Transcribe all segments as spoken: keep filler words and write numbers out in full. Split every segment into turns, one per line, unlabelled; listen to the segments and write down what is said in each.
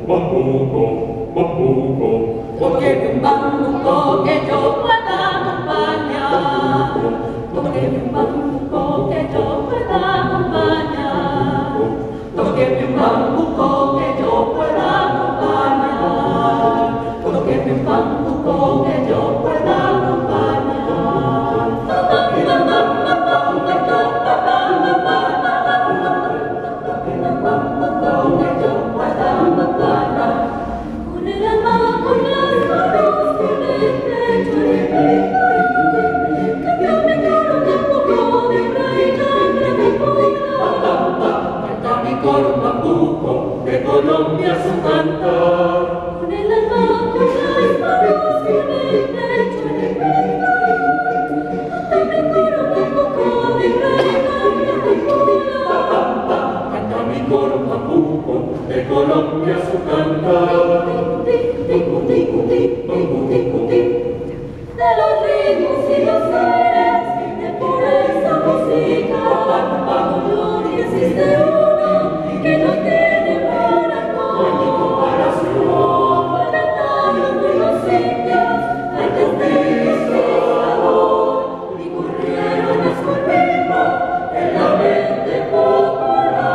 bambuco, bambuco,
toqueme un bambuco que yo pueda acompañar, toqueme un bambuco que yo pueda acompañar, toqueme un bambuco que yo pueda acompañar, toqueme un bambuco que yo pueda acompañar. Con el alma, con las manos, con el pecho, canta mi coro bambuco de reina Bambuco,
canta mi coro bambuco, de Colombia su cantar.
con el alma, con las manos, con el pecho, canta mi coro bambuco de reina Bambuco,
Canta mi coro bambuco, de Colombia su cantar.
de los ritmos y los aires, de pureza música, gloria existe uno que no tiene parangón.
Ni comparación,
Cantaron los indios antes de Conquistador y corrieron a su ritmo en la mente popular.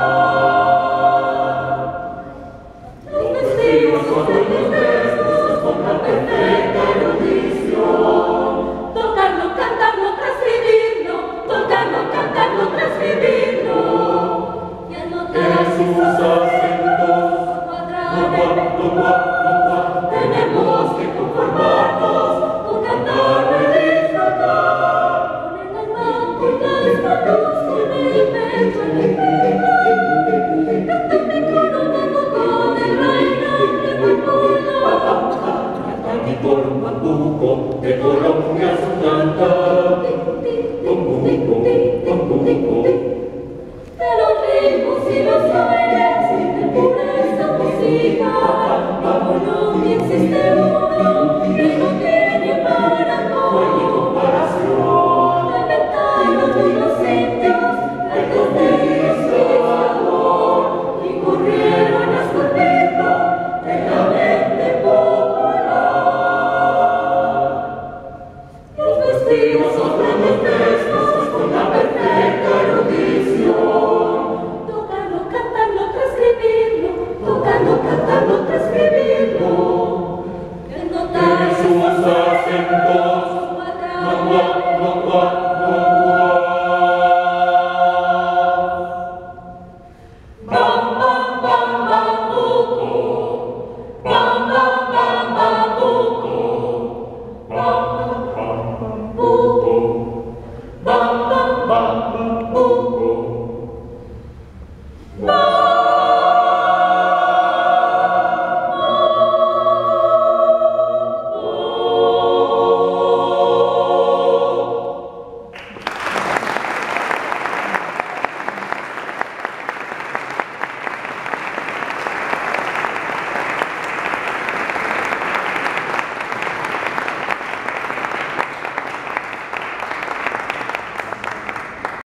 Los vestidos son los versos con la perfecta erudición. Tocarlo, cantarlo, transcribirlo, tocarlo, cantarlo, transcribirlo. Y al notar
en sus acentos,
cuadrado,
no gua, no gua,
tenemos que conformarnos con cantarlo y disfrutar. Con el alma, con las manos, con el pecho, en el pecho. Canta mi coro bambuco de reina Bambuco.
canta mi coro bambuco, de Colombia su cantar. Bambuco, bambuco,
De los ritmos y los aires, de pureza música.